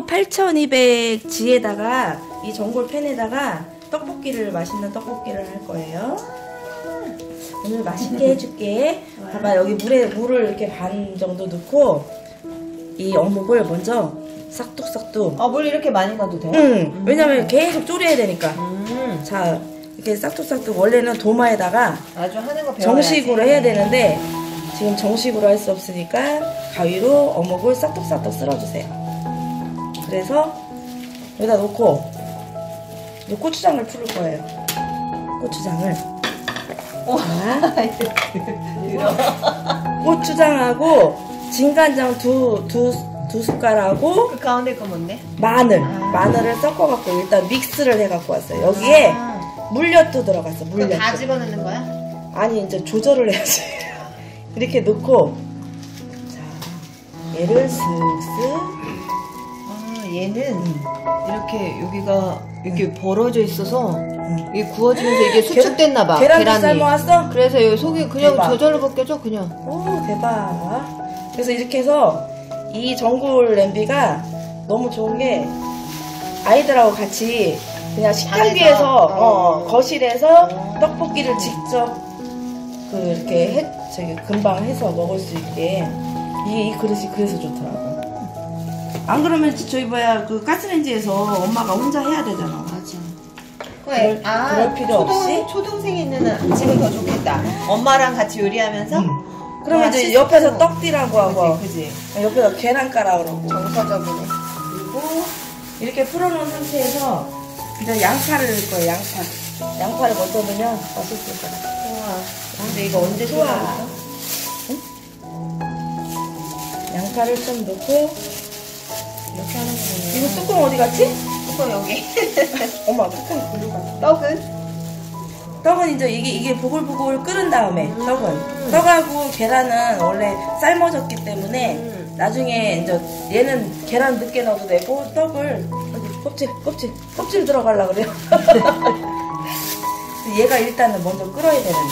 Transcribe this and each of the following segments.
8200G에다가 이 전골팬에다가 떡볶이를 맛있는 떡볶이를 할 거예요. 오늘 맛있게 해줄게. 봐봐, 여기 물을 이렇게 반 정도 넣고 이 어묵을 먼저 싹둑싹둑. 아, 물 이렇게 많이 넣어도 돼요? 응. 왜냐면 계속 졸여야 되니까. 자, 이렇게 싹둑싹둑. 원래는 도마에다가 아주 하는 거 배워야지. 정식으로 해야 되는데 지금 정식으로 할 수 없으니까 가위로 어묵을 싹둑싹둑 쓸어주세요. 그래서 여기다 놓고 이제 고추장을 풀을 거예요. 고추장을. 고추장하고 진간장 두 숟갈하고 그 가운데 거 뭔데? 마늘을 섞어갖고 일단 믹스를 해갖고 왔어요. 여기에 물엿도 들어갔어. 물엿. 다 집어넣는 거야? 아니, 이제 조절을 해야지. 이렇게 넣고, 자, 얘를 슥슥. 얘는 이렇게 여기가 이렇게 벌어져 있어서 이게 구워지면서 이게 수축됐나봐. 계란도 삶아왔어? 그래서 여기 속이 그냥 대박. 저절로 벗겨져 그냥. 오, 대박. 그래서 이렇게 해서 이 전골 냄비가 너무 좋은 게 아이들하고 같이 그냥 식탁위에서 거실에서 떡볶이를 직접 이렇게 금방 해서 먹을 수 있게 이 그릇이 그래서 좋더라고. 안 그러면 저희 뭐야 그 가스레인지에서 엄마가 혼자 해야 되잖아. 맞아. 그럴 필요 없이 초동생이 있는 집은 더 좋겠다. 엄마랑 같이 요리하면서. 그러면 이제 옆에서 떡띠라고 하고, 그지. 옆에서 계란 깔아 그러고. 정서적이네. 그리고 이렇게 풀어놓은 상태에서 이제 양파를 넣을 거예요. 양파를 먼저 넣으면 맛있을 거야. 우와. 근데 이거 언제 좋아. 좋아? 응? 양파를 좀 넣고. 이렇게 하는 거네. 이거 뚜껑 어디 갔지? 뚜껑 여기. 엄마 뚜껑 글로 갔어. 떡은 이제 이게 보글보글 끓은 다음에 떡하고 계란은 원래 삶아졌기 때문에 나중에 이제 얘는 계란 늦게 넣어도 되고 떡을 껍질 들어가려고 그래요. 얘가 일단은 먼저 끓어야 되는데.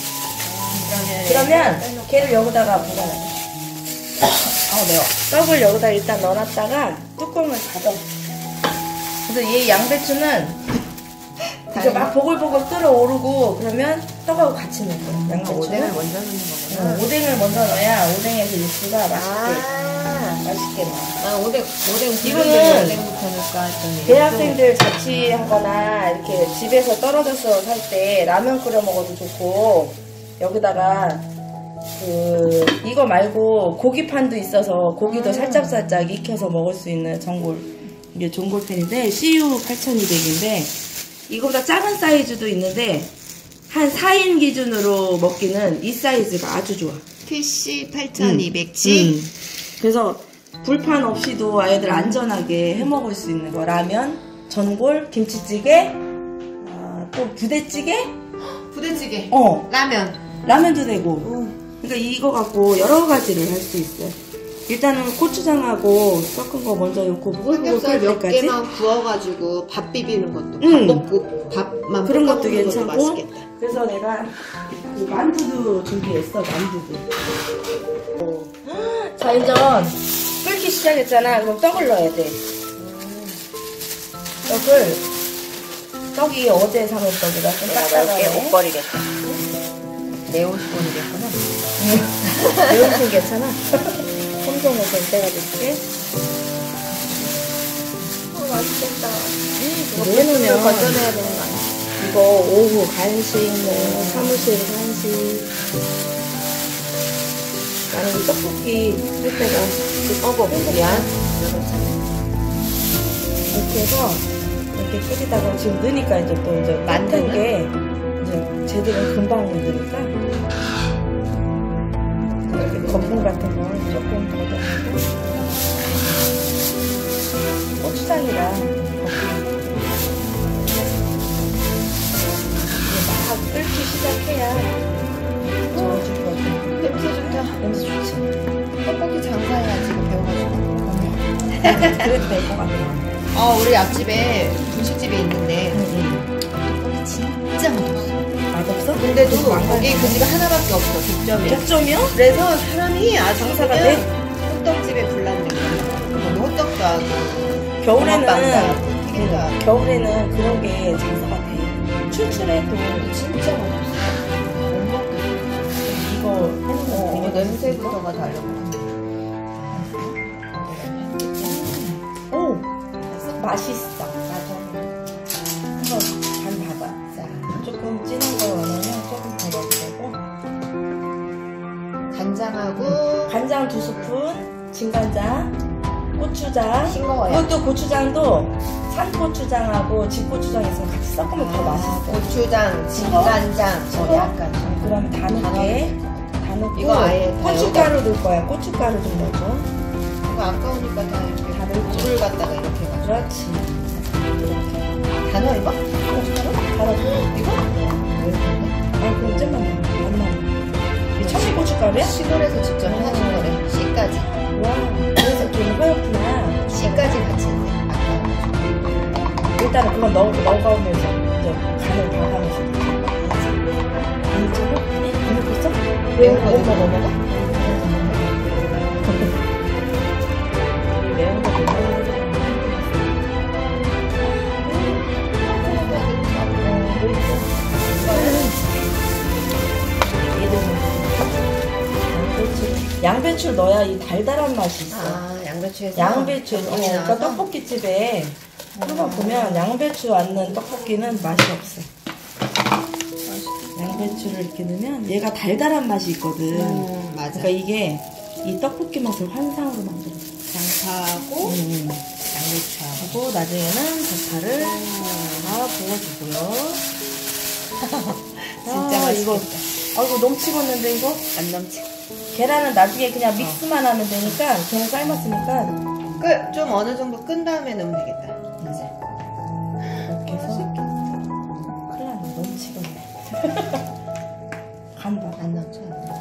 그러면 걔를 여기다가 보관해. 매워. 떡을 여기다 일단 넣어놨다가 뚜껑을 닫아. 그래서 얘 양배추는 이제 막 보글보글 끓어오르고 그러면 떡하고 같이 넣을 거야. 양배추는 오뎅을 먼저 넣는 거구나. 오뎅을 먼저 넣어야 오뎅에서 육수가 맛있게 나와. 오뎅 이거는 오뎅부터 넣을까 했더니 대학생들 자취하거나 이렇게 집에서 떨어져서 살 때 라면 끓여 먹어도 좋고, 여기다가 이거 말고 고기판도 있어서 고기도 살짝살짝 익혀서 먹을 수 있는 이게 전골팬인데 CU 8200인데 이거보다 작은 사이즈도 있는데 한 4인 기준으로 먹기는 이 사이즈가 아주 좋아. PC 8200G. 그래서 불판 없이도 아이들 안전하게 해 먹을 수 있는 거. 라면, 전골, 김치찌개, 또 부대찌개? 부대찌개. 라면도 되고. 그러니까 이거 갖고 여러 가지를 할 수 있어요. 일단은 고추장하고 섞은 거 먼저 넣고 삼겹살 몇 개만 구워가지고 밥 비비는 것도 밥만 그런 것도 괜찮고. 맛있겠다. 그래서 내가 만두도 준비했어. 만두도. 자, 이제 끓기 시작했잖아. 그럼 떡을 넣어야 돼. 떡이 어제 사놓은 떡이라 좀 딱딱하게 못 버리겠다. 내 옷이 버리겠구나. 내 옷은 괜찮아. 솜솜을 좀 떼가줄게. 맛있겠다. 내놓으면 건져내야 되는 거 아니야? 이거 오후 간식, 사무실 간식. 나는 이 떡볶이 할 때가 미안. 이렇게 해서 이렇게 끓이다가 지금 넣으니까 이제 또 이제 만든 게 이제 쟤들은 금방 익으니까 이렇게 거품 같은 거 조금 걷어내고 고추장이랑 막 끓기 시작해야 저어줄 거지. 냄새 좋다. 냄새 좋지. 떡볶이 장사해야 지금 배워가지고. 그래도 될 것 같아. 우리 앞집에 분식집이 있는데 떡볶이 진짜 맛없어. 맛없어? 근데도 거기 그 집에 하나밖에 없어. 독점이야. 독점이요? 그래서 사람이 아주 장사가 그냥 돼? 호떡집에 불났네. 너무 호떡도 하고 겨울에는 그런 게 장사가 돼. 출출해도 진짜 맛없어. 못 먹겠어. 이거 해놓으면 되게 냄새부터가 다르구나. 오! 맛있어. 맞아. 한번 간 봐봐. 조금 진한 거 원하면 조금 더 넣어도 되고. 간장하고 간장 2스푼, 진간장, 고추장. 싱거워요. 이것도 고추장도 산고추장하고 집고추장 있으면 같이 섞으면 더 맛있어. 고추장, 진간장, 약간. 그럼 다 넣게. 다 넣고. 이거 아예 다 고춧가루 넣을 거야. 고춧가루 좀 넣고. 이거 아까우니까 다 이렇게 다 넣고. 물을 갖다가 이렇게 해가지고. 그렇지. 이렇게. 다 넣어 이거? 고춧가루? 다 넣고. 이거? 아, 그럼 좀만 넣어. 안 넣어. 이 청양고춧가루야? 시골에서 직접 하는 거래. 씨까지. 와, 그래서 좀 허옇구나. 씨까지 같이 있네. 일단은 그건 넣어가면서 이제 간을 봐가면서. 이쪽으로? 안 먹겠어? 매운 거 먹어? 매운 거 못 먹어. 양배추를 넣어야 이 달달한 맛이 있어. 아, 양배추에서. 양배추, 그러니까 떡볶이집에 한번 보면 양배추 안 넣은 떡볶이는 맛이 없어. 양배추를 이렇게 넣으면 얘가 달달한 맛이 있거든. 맞아. 그러니까 이게 이 떡볶이 맛을 환상으로 만들어줘. 양파하고 양배추하고. 그리고 나중에는 대파를 다 부어주고요. 진짜 아, 맛있겠다. 이거 넘치겠는데 이거? 안 넘치. 계란은 나중에 그냥 믹스만 하면 되니까 그냥 삶았으니까 좀 어느 정도 끈 다음에 넣으면 되겠다. 이제. 이렇게 해서 큰일 나네. 넘치겠네. 간다. 안 넘쳐.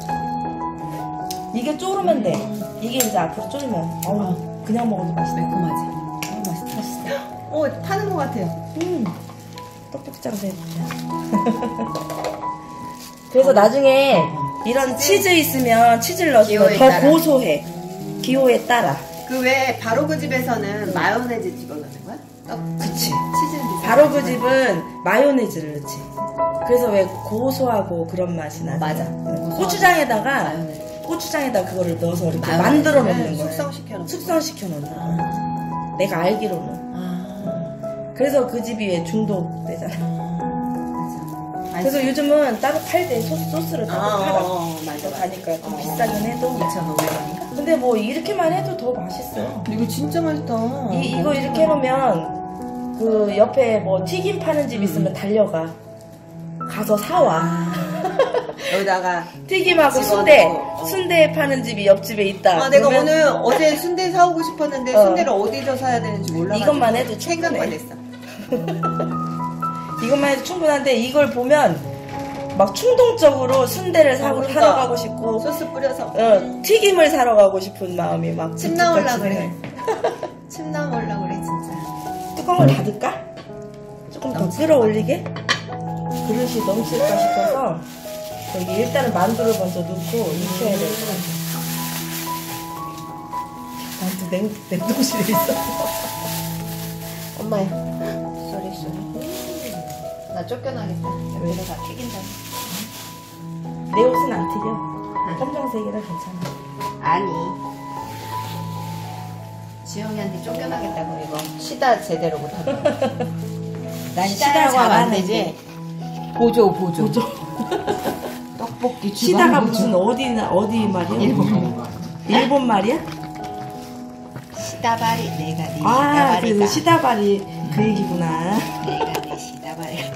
이게 졸으면 돼. 이게 이제 앞으로 졸으면 그냥 먹어도 맛있다. 매콤하지? 맛있다. 타는 것 같아요. 떡볶이장 돼. 그래서 나중에 이런 치즈 있으면 치즈를 넣어주면 기호에 더 따라. 고소해. 기호에 따라. 그 왜 바로 그 집에서는 마요네즈 집어넣는 거야? 그치. 치즈는 바로 그 집은 마요네즈를 넣지. 그래서 왜 고소하고 그런 맛이 나. 맞아. 고추장에다가 마요네즈. 그거를 넣어서 이렇게 만들어 놓는 거야. 숙성시켜 놓는 거야. 내가 알기로는. 그래서 그 집이 왜 중독되잖아. 그래서 요즘은 따로 팔대. 소스를 따로 팔아. 맞아. 가니까 좀 비싸긴 해도 2,500원인가? 근데 뭐 이렇게만 해도 더 맛있어. 이거 진짜 맛있다. 이거 이렇게 해놓으면 그 옆에 뭐 튀김 파는 집 있으면 달려가. 가서 사와. 여기다가 튀김하고 순대 파는 집이 옆집에 있다. 내가 그러면 오늘 어제 순대 사오고 싶었는데 순대를 어디서 사야 되는지 몰라가지고 이것만 해도 생각만 했어. 이것만 해도 충분한데 이걸 보면 막 충동적으로 순대를 사러 가고 싶고 소스 뿌려서 튀김을 사러 가고 싶은 마음이 막 침 나올라 그래. 침 나올라 그래 진짜. 뚜껑을 닫을까? 조금 더 끌어올리게? 그릇이 넘칠까 싶어서 여기 일단은 만두를 먼저 넣고 익혀야 될 것 같아. 만두 냉동실에 있어. 엄마야. 쏘리. 나 쫓겨나겠다. 여기다 다 튀긴다. 내 옷은 안 튀겨. 검정색이라 괜찮아. 아니. 지영이한테 쫓겨나겠다고 이거 시다 제대로 못하고. 난 시다라고 하면 안 되지. 보조. 떡볶이 시다가 무슨 어디 말이야? 일본 말이야? 시다바리 내가 네 시다바리다. 그래서 시다바리 그 얘기구나. 내가 네 시다바리.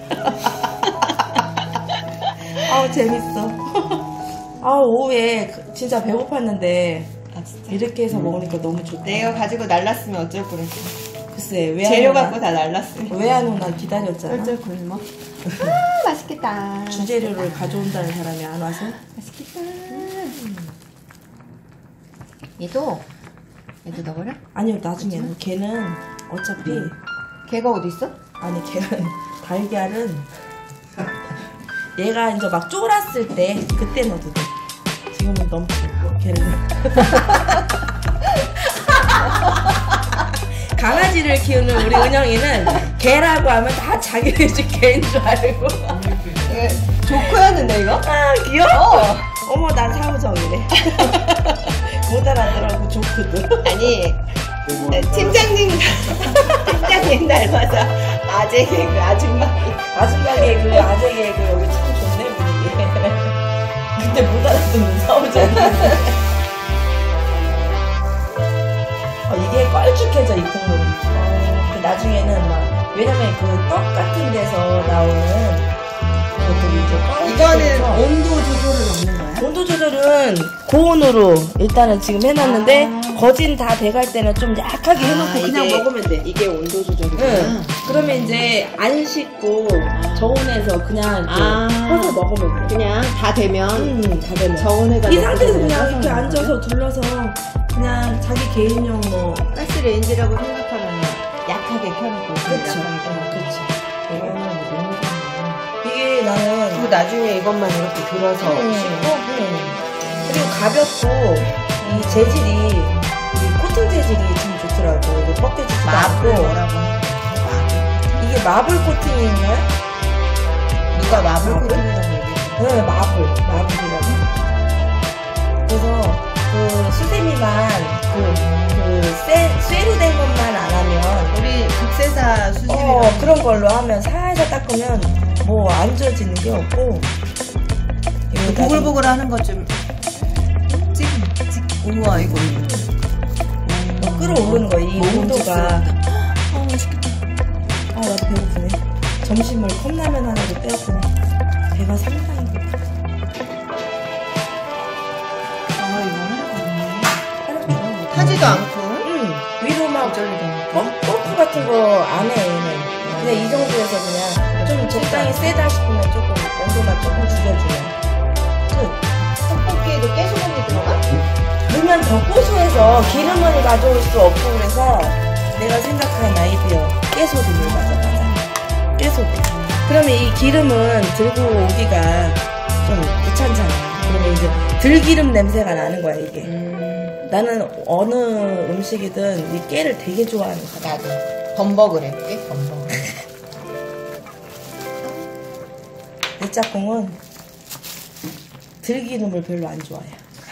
재밌어. 오후에 진짜 배고팠는데 진짜? 이렇게 해서 먹으니까 너무 좋다. 내가 가지고 날랐으면 어쩔 뻔했어. 글쎄 왜 재료 갖고 다 날랐어. 왜 안 오나 기다렸잖아. 어쩔 뻔했어. 맛있겠다. 주재료를 가져온다는 사람이 안 와서. 맛있겠다. 얘도 넣어버려? 아니요 나중에 걔는 어차피 걔가 어디 있어? 아니 걔는 달걀은 얘가 이제 막 쫄았을 때 그때 넣어도 돼. 지금은 넘쳐 걔는 강아지를 키우는 우리 은영이는 개라고 하면 다 자기네 집 개인 줄 알고. 이게 조커였는데 이거? 아 귀여워. 어머 난 사무정이네. 못 알아들어 좋거든. 아니 팀장님 닮아서 아재 개그 아줌마 아줌마 개그 아재 개그 여기 참 좋네 분위기. 근데 못 알아듣는 사무정이. 이게 껄쭉해져 이 콩물이. 나중에는 막 왜냐면 그 떡 같은 데서 나오는 것들이 이제 이거는 껄쭉해져서 온도 조절을 넣는 거야? 온도 조절은 고온으로 일단은 지금 해놨는데 거진 다 돼갈 때는 좀 약하게 해놓고 그냥 이게- 먹으면 돼. 이게 온도 조절이구나. 응. 그러면 이제 안 씻고 저온에서 그냥 이렇게 아. 퍼서 먹으면 돼. 그냥 다 되면 다 되면. 저온에다 이 넣고 상태에서 그냥 그냥 떠서 이렇게 먹는 앉아서 둘러서 그냥 자기 개인용 뭐. 가스레인지라고 생각하면 약하게 켜놓고 그치. 약하게 켜놓고. 그치. 이거는 너무 좋네. 이게 나는. 그리고 나중에 이것만 이렇게 들어서 씻고 그리고 가볍고 이 재질이 이 코팅 재질이 참 좋더라고. 이거 뻑대지도 마블 않고. 뭐라고 이게 마블 코팅인가요? 누가 마블 마블? 코팅이라고 얘기해? 네, 마블이라고. 그래서 그 수세미만 쇠로 된 것만 안 하면 우리 극세사 수세미가 그런 걸로 하면 살살 닦으면 뭐 안 지워지는 게 없고. 이거 보글보글 하는 것 좀 우와 이거 나중에 끌어오르는 거야 이 온도가. 맛있겠다. 나도 배고프네. 점심을 컵라면 하나도 빼앗으네. 배가 상당히 고파. 이거 하나가 없네. 타지도 않고 위로 막 펌프 같은 거 안 해 얘는. 그냥 이 정도에서 그냥 좀 적당히 세다 싶으면 조금 온도만 조금 줄여주면 끝. 떡볶이에도 깨소금이 들어가? 넣으면 더 고소해서 기름은 가져올 수 없고 그래서 내가 생각한 아이디어 깨소금을 맞아 깨소금. 그러면 이 기름은 들고 오기가 좀 귀찮잖아. 그러면 이제 들기름 냄새가 나는 거야 이게. 나는 어느 음식이든 이 깨를 되게 좋아하는 거야. 나도 범벅을 해볼게. 범벅. 내 짝꿍은 들기름을 별로 안 좋아해.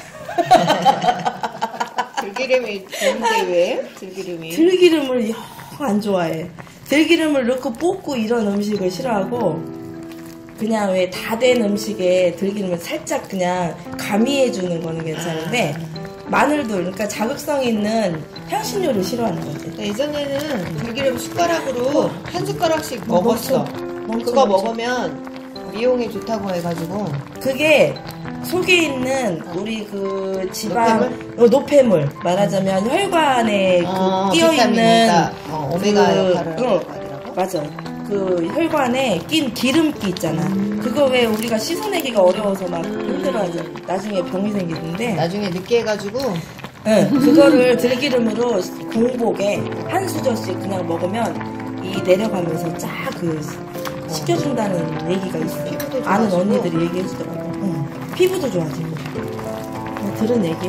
들기름이 좋은데 왜? 들기름이 들기름을 영 안 좋아해. 들기름을 넣고 볶고 이런 음식을 싫어하고 그냥 왜 다 된 음식에 들기름을 살짝 그냥 가미해주는 거는 괜찮은데 마늘도 그러니까 자극성 있는 향신료를 싫어하는 거지. 예전에는 들기름 숟가락으로 한 숟가락씩 먹었어. 그거 먹으면 미용에 좋다고 해가지고 그게 속에 있는 우리 그 지방 노폐물 말하자면 혈관에 그 끼어 있는 오메가 역할을 하더라고. 맞아. 그 혈관에 낀 기름기 있잖아. 그거 왜 우리가 씻어내기가 어려워서 막 힘들어하죠. 나중에 병이 생기는데. 나중에 늦게 해가지고 그거를 들기름으로 공복에 한 수저씩 그냥 먹으면 이 내려가면서 쫙 그 식혀준다는 얘기가 있어. 피부도 아는 좋아지고. 언니들이 얘기해주더라고. 피부도 좋아지고. 들은 얘기.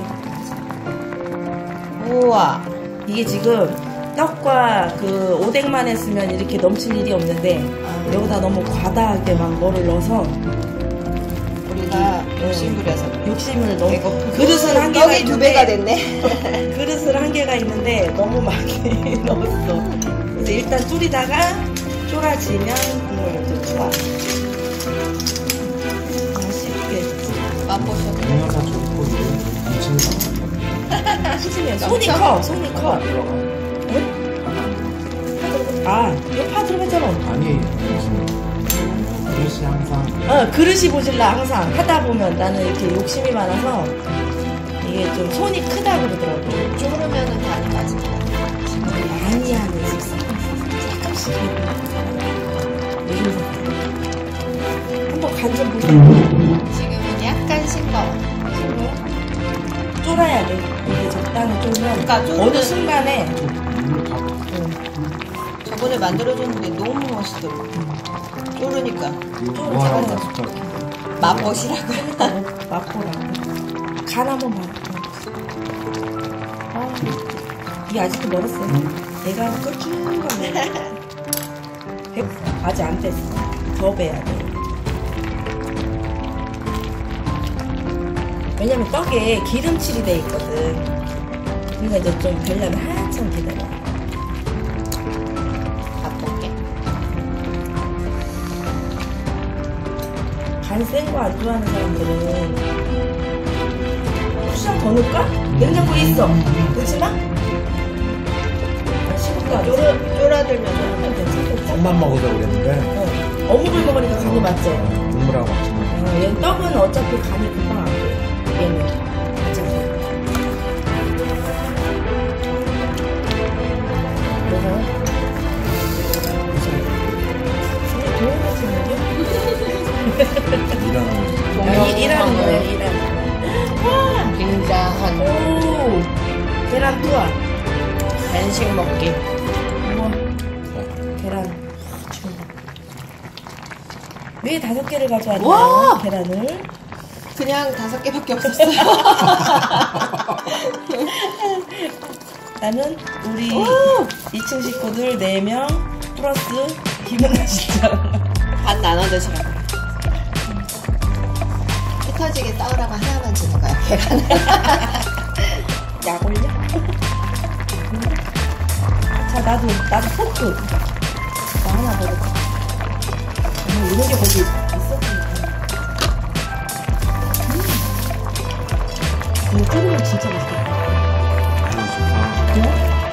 우와. 이게 지금 떡과 그 오뎅만 했으면 이렇게 넘칠 일이 없는데 여기다 너무 과다하게 막 뭐를 넣어서 우리가 욕심 부려서 욕심을 너무 배고프고 그릇은 한 개가 떡이 두 있는데 배가 됐네. 그릇은 한 개가 있는데 너무 많이 넣었어. 그래서 일단 줄이다가 쫄아지면 국물을 좀 추가. 맛있게 맛보셔. 동영상 좋고 치즈면 손이 커, 손이 커. 응? 이거 파 들어갔잖아. 아니 그릇이 항상 그릇이 보실라 항상 하다 보면 나는 이렇게 욕심이 많아서 이게 좀 손이 크다 그러더라고. 쪼르면은 간이 맞을까? 많이 하면 조금씩 한번 간 좀 보세요. 지금은 약간 싱거워. 쫄아야 돼. 이게 적당히 쫄면 그러니까 쫄면- 어느 순간에 물을 다 저번에 만들어줬는데 너무 맛있더라고. 쪼르니까. 뭐 하나 맛있을 것 같아. 맛보시라고. 맛보라고. 간 한번 봐. 이게 아직도 멀었어요. 배가 꿀쭉하네. 아직 안 됐어. 더 배야 돼. 왜냐면 떡에 기름칠이 돼 있거든. 그러니까 이제 좀 되려면 한참 기다려. 바꿀게. 간 센 거 안 좋아하는 사람들은 고추장 더 넣을까? 냉장고에 있어. 넣지 마? 식은도 안 쫄아들면서 하면 괜찮겠지? 떡만 먹어서 그랬는데 어묵을 먹으니까 간이 맞죠? 국물하고 같이 먹어. 얘는 떡은 어차피 간이 금방 안 돼. 얘는 어차피. 그래서 일하는 거예요, 일하는 거. 굉장한 오, 계란 투하. 간식 먹기. 우와, 계란. 왜 5개를 가져왔냐? 와! 계란을. 그냥 5개밖에 없었어요. 나는 우리 2층 식구들 4명 플러스 김은아 씨랑 반 나눠 드시라고. 피 터지게 싸우라고 하나만 주는 거야, 계란을. 약 올려? 자, 나도 포크. 나 하나 먹을까? 이런 게 거기 있었으니까. 이거 끓이면 진짜 맛있겠다. 그래?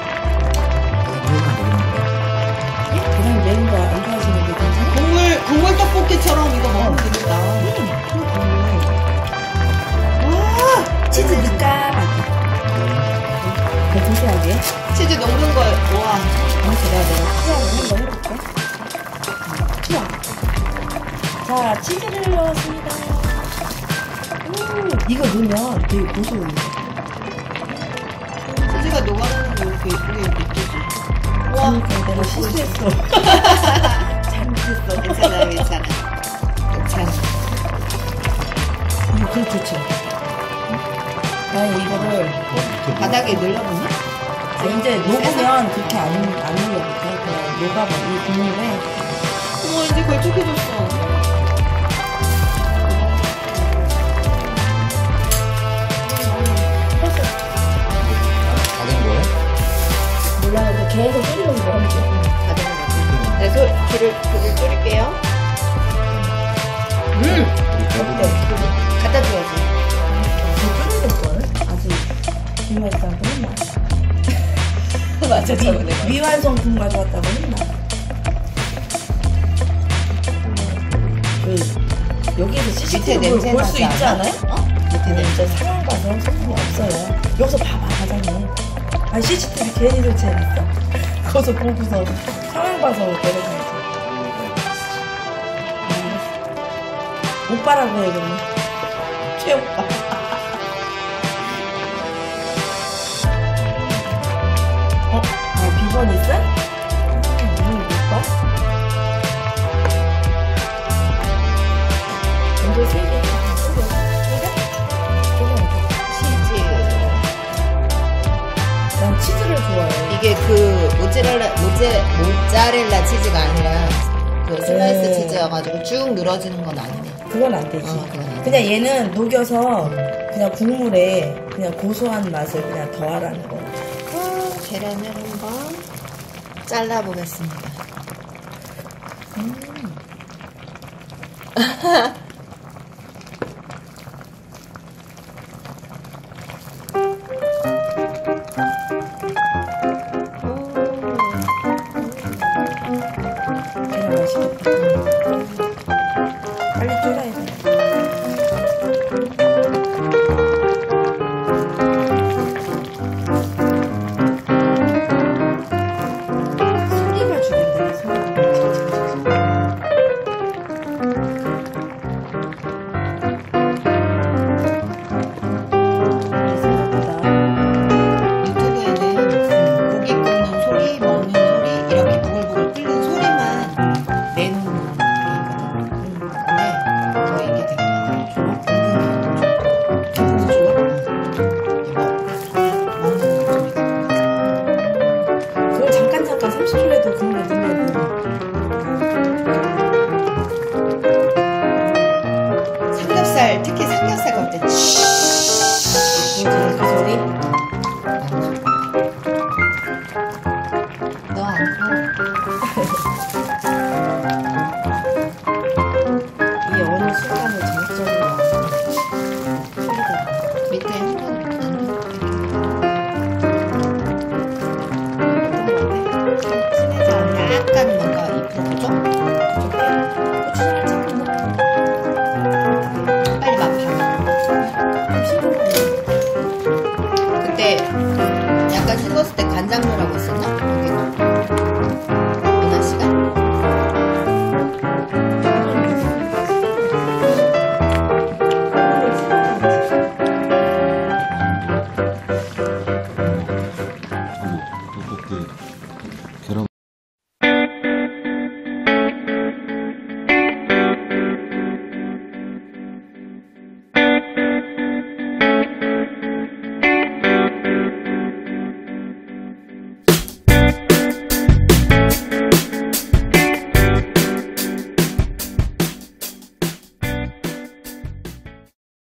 계란 매운 거 안 좋아하시는데 괜찮아? 국물 떡볶이처럼 이거 먹으면 되겠다. 치즈 넣을까? 더 진지하게. 치즈 녹는 거, 와. 내가 투하를 한번 해볼게. 투하. 자, 치즈를 넣었습니다. 이거 넣으면 되게 고소해요. 치즈가 녹아나는 거 이렇게 예쁘게 느껴지. 와. 그러니까 내가 실수했어. 잘못했어. 괜찮아, 괜찮아. 괜찮아. 이거 좋지. 나 이거를 바닥에 늘려보냐? 이제 녹으면 그렇게 안 눌러볼게. 그냥 녹아봐. 이 국물에. 어머, 이제 걸쭉해졌어. 다 된 거예요? 몰라요. 계속 끓이려고 하면 돼. 다 되는 거 같아. 네, 불을 끓일게요. 우리 어때? 배부른 갖다 줘야지. 더 끓여야될걸? 아직 김말싸고 했나? 맞아, 저번에. 미완성품 가져왔다고 했나? 여기에서 밑에 CCTV 냄새 볼 수 나지 있지 않아? 않아요? 밑에 근데 냄새. 이제 상황 봐서 소품이 없어요. 여기서 봐봐, 과장님. 아니, CCTV 괜히 설치해놨어. 거기서 보고서 상황 봐서 내려가야지. 오빠라고 해, 그러면. 최오빠. 비번 있어? 누구 오빠? 먼저 3개. 난 치즈를 좋아해. 이게 그 모짜렐라 치즈가 아니라 그 슬라이스 네. 치즈여가지고 쭉 늘어지는 건 아니네. 그건 안 되지. 그건 안 돼. 그냥 얘는 녹여서 그냥 국물에 그냥 고소한 맛을 그냥 더하라는 거. 계란을 한번 잘라보겠습니다. 계란 맛있겠다. 빨리 졸아야 돼. 소리가 죽인다, 소리가. 유튜브에는 고기 굽는 소리, 먹는 소리, 이렇게 부글부글 끓는 소리만 내놓는 게 있거든요. 근데 저희 이게 그